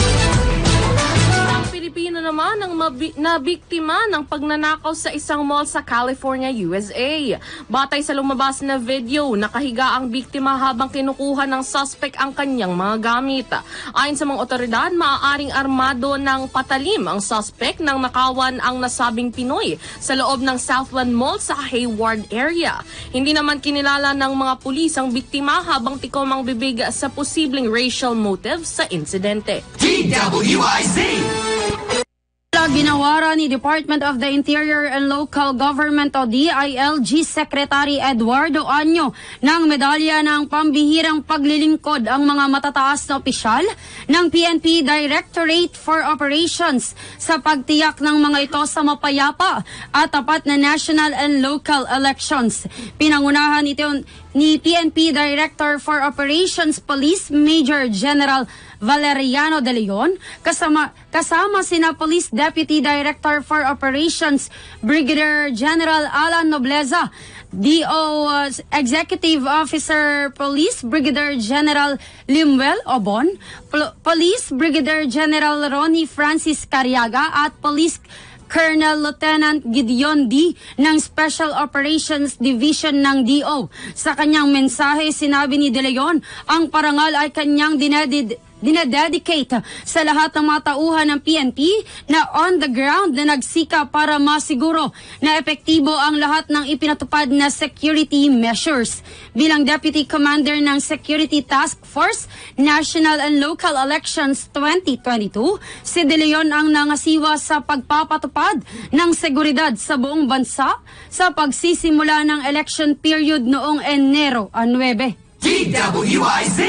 Pilipino naman ang mabi- nabiktima ng pagnanakaw sa isang mall sa California, U S A. Batay sa lumabas na video, nakahiga ang biktima habang kinukuha ng suspect ang kanyang mga gamit. Ayon sa mga otoridad, maaaring armado ng patalim ang suspect nang nakawan ang nasabing Pinoy sa loob ng Southland Mall sa Hayward area. Hindi naman kinilala ng mga pulis ang biktima habang tikom ang bibig sa posibleng racial motive sa insidente.
D W I Z!
Ginawara ni Department of the Interior and Local Government o D I L G Secretary Eduardo Anyo ng medalya ng pambihirang paglilingkod ang mga matataas na opisyal ng P N P Directorate for Operations sa pagtiyak ng mga ito sa mapayapa at tapat na national and local elections. Pinangunahan ito ni P N P Director for Operations Police Major General Valeriano De Leon, kasama, kasama sina Police Deputy Director for Operations Brigadier General Alan Nobleza, D O uh, Executive Officer Police Brigadier General Limuel Obon, Pol- Police Brigadier General Ronnie Francis Cariaga at Police Colonel Lieutenant Gideon D. ng Special Operations Division ng D O. Sa kanyang mensahe, sinabi ni De Leon, ang parangal ay kanyang dinedid dinededicate sa lahat ng mga tauhan ng P N P na on the ground na nagsika para masiguro na epektibo ang lahat ng ipinatupad na security measures. Bilang Deputy Commander ng Security Task Force, National and Local Elections twenty twenty-two, si De Leon ang nangasiwa sa pagpapatupad ng seguridad sa buong bansa sa pagsisimula ng election period noong Enero nine.
D W I Z!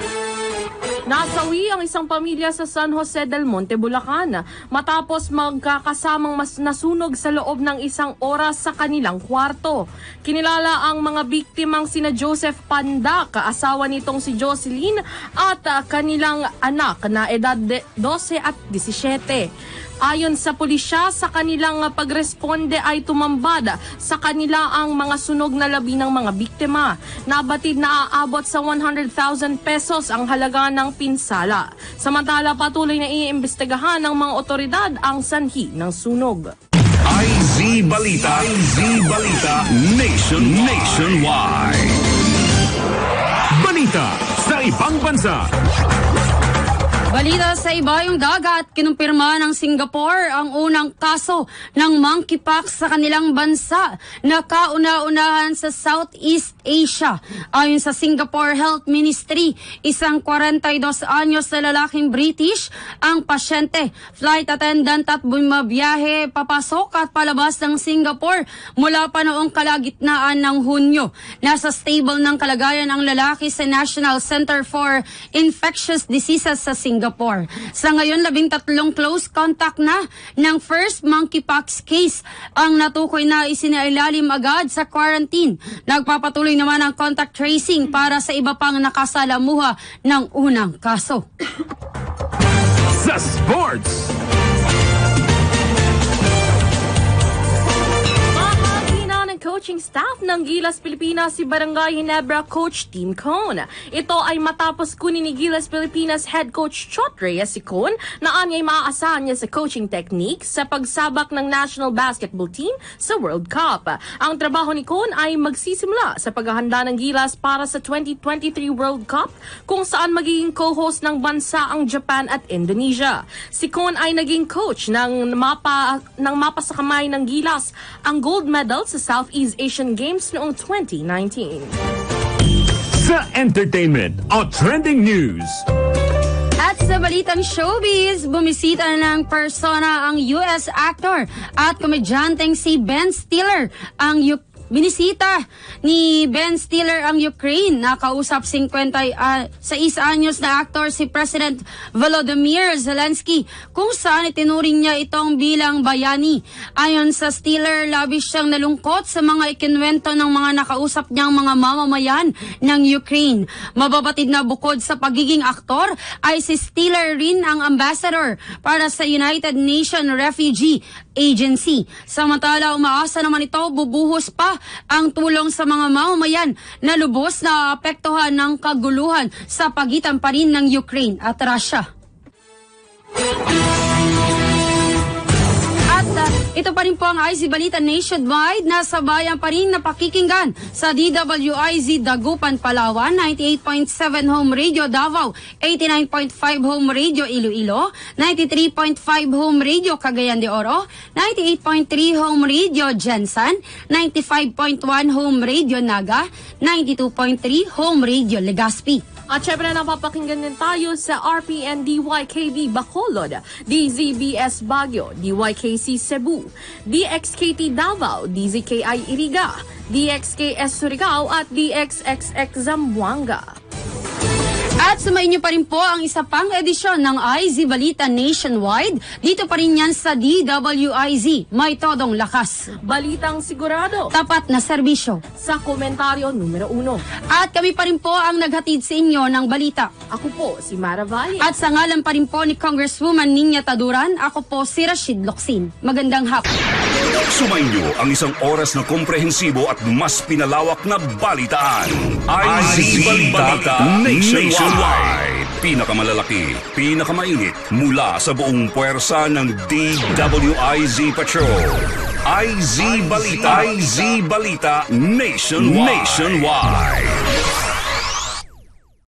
Nasawi ang isang pamilya sa San Jose del Monte, Bulacan matapos magkakasamang mas nasunog sa loob ng isang oras sa kanilang kwarto. Kinilala ang mga biktimang sina Joseph Pandac, asawa nitong si Jocelyn at uh, kanilang anak na edad twelve at seventeen. Ayon sa pulisya, sa kanilang pagresponde ay tumambad sa kanila ang mga sunog na labi ng mga biktima. Nabatid na aabot sa one hundred thousand pesos ang halaga ng pinsala. Samantala, patuloy na iimbestigahan ng mga otoridad ang sanhi ng sunog.
I Z Balita, I Z Balita Nation Nationwide.
Balita sa ibang bansa.
Balita sa iba, yung dagat, kinumpirma ng Singapore ang unang kaso ng monkeypox sa kanilang bansa na kauna-unahan sa Southeast Asia. Ayon sa Singapore Health Ministry, isang forty-two anyos na lalaking British ang pasyente, flight attendant at bumabiyahe papasok at palabas ng Singapore mula pa noong kalagitnaan ng Hunyo. Nasa stable ng kalagayan ang lalaki sa National Center for Infectious Diseases sa Singapore. Singapore. Sa ngayon, labing tatlong close contact na ng first monkeypox case ang natukoy na isinailalim agad sa quarantine. Nagpapatuloy naman ang contact tracing para sa iba pang nakasalamuha ng unang kaso.
Sa sports!
Coaching staff ng Gilas Pilipinas si Barangay Ginebra coach Tim Cone. Ito ay matapos kunin ni Gilas Pilipinas head coach Chot Reyes si Cone na anya'y maaasahan niya sa coaching technique sa pagsabak ng national basketball team sa World Cup. Ang trabaho ni Cone ay magsisimula sa paghahanda ng Gilas para sa twenty twenty-three World Cup kung saan magiging co-host ng bansa ang Japan at Indonesia. Si Cone ay naging coach ng mapa, ng mapa sa kamay ng Gilas ang gold medal sa South East Asian Games noong twenty nineteen.
Sa entertainment o trending news.
At sa balitang showbiz, bumisita ng persona ang U S actor at komedyanteng si Ben Stiller. Ang U- Binisita ni Ben Stiller ang Ukraine. Nakausap fifty-six anyos na aktor si President Volodymyr Zelensky kung saan itinuring niya itong bilang bayani. Ayon sa Stiller, labis siyang nalungkot sa mga ikinwento ng mga nakausap niyang mga mamamayan ng Ukraine. Mababatid na bukod sa pagiging aktor, ay si Stiller rin ang ambassador para sa United Nations Refugee Agency. Samantala, umaasa naman ito bubuhos pa ang tulong sa mga mamamayan na lubos na apektuhan ng kaguluhan sa pagitan pa rin ng Ukraine at Russia. At uh, ito pa rin po ang I Z Balita Nationwide. Nasa bayan pa rin napakikinggan sa D W I Z Dagupan, Palawan, ninety-eight point seven Home Radio Davao, eighty-nine point five Home Radio Iloilo, ninety-three point five Home Radio Cagayan de Oro, ninety-eight point three Home Radio Jensan, ninety-five point one Home Radio Naga, ninety-two point three Home Radio Legazpi.
At syempre napapakinggan din tayo sa R P N D Y K B Bacolod, D Z B S Baguio, D Y K C Cebu, D X K T Davao, D Z K I Iriga, D X K S Surigao at D X X X Zamboanga.
At sumayin niyo pa rin po ang isa pang edisyon ng I Z Balita Nationwide. Dito pa rin yan sa D W I Z. May todong lakas.
Balitang sigurado.
Tapat na serbisyo.
Sa komentaryo numero uno.
At kami pa rin po ang naghatid sa inyo ng balita.
Ako po si Mara Valle.
At sa ngalan pa rin po ni Congresswoman Niña Taduran, ako po si Rashid Locsin. Magandang hapon.
Sumayin niyo ang isang oras na komprehensibo at mas pinalawak na balitaan. I Z Balita Nationwide. Pinakamalalaki, pinakamainit mula sa buong puwersa ng D W I Z Patrol. I Z Balita, I Z Balita Nationwide. Nationwide.